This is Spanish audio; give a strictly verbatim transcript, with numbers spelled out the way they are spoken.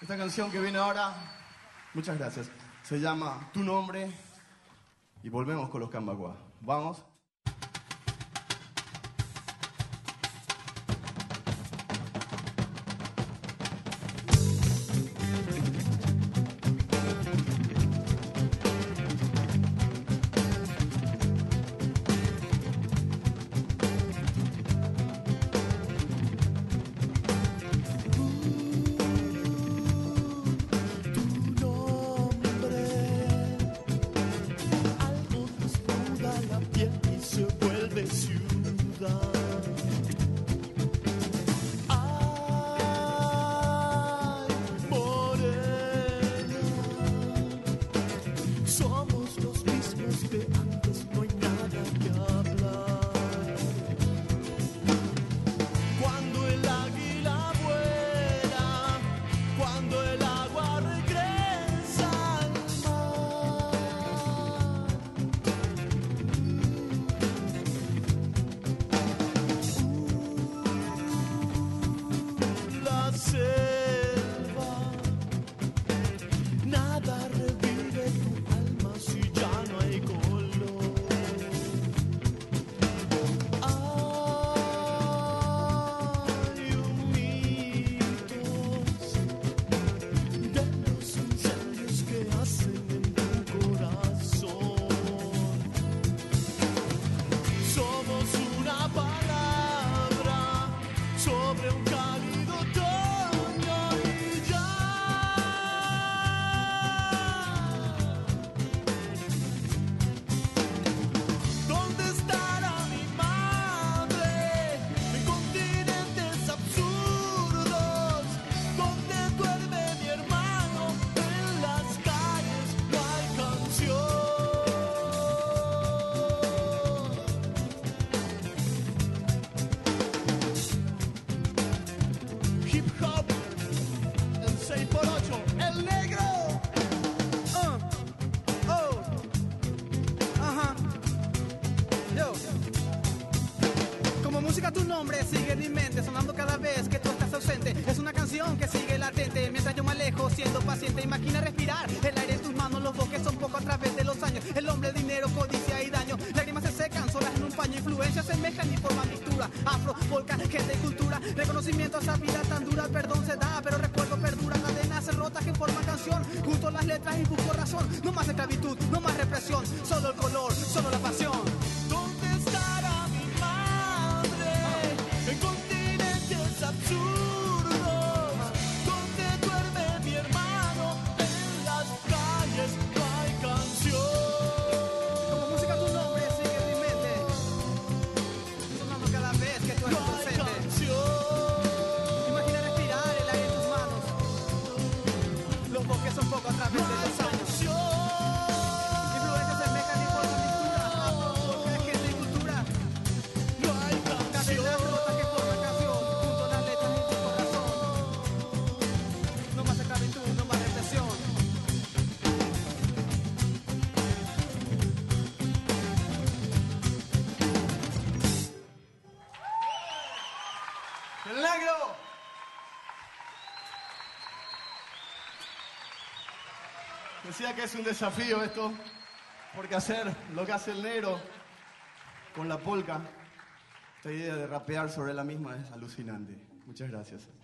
Esta canción que viene ahora, muchas gracias, se llama Tu Nombre y volvemos con los Cambacuá. Vamos. Tu nombre sigue en mi mente, sonando cada vez que tú estás ausente. Es una canción que sigue latente, mientras yo me alejo siendo paciente. Imagina respirar el aire en tus manos, los bosques son poco a través de los años. El hombre, dinero, codicia y daño, lágrimas se secan solas en un paño. Influencias se mezclan y forman mixtura, afro, volcán, gente y cultura. Reconocimiento a esa vida tan dura, el perdón se da, pero recuerdo perdura. Cadenas se rotas que forman canción, junto a las letras y busco razón. No más esclavitud, no más represión, solo el color, solo la pasión. Absurdos, donde duerme mi hermano, en las calles no hay canción. Como música tu nombre sigue en mi mente, sonando cada vez que tú estás presente. Imagina respirar el aire en tus manos, los bosques son poco a través de los años. Influencias se mezclan y forman mixtura, afro, volcán, gente y cultura. No hay canción. Cadenas rotas que forman canción. No más esclavitud, no más represión. ¡El negro! Decía que es un desafío esto, porque hacer lo que hace el negro con la polka, esta idea de rapear sobre la misma es alucinante. Muchas gracias.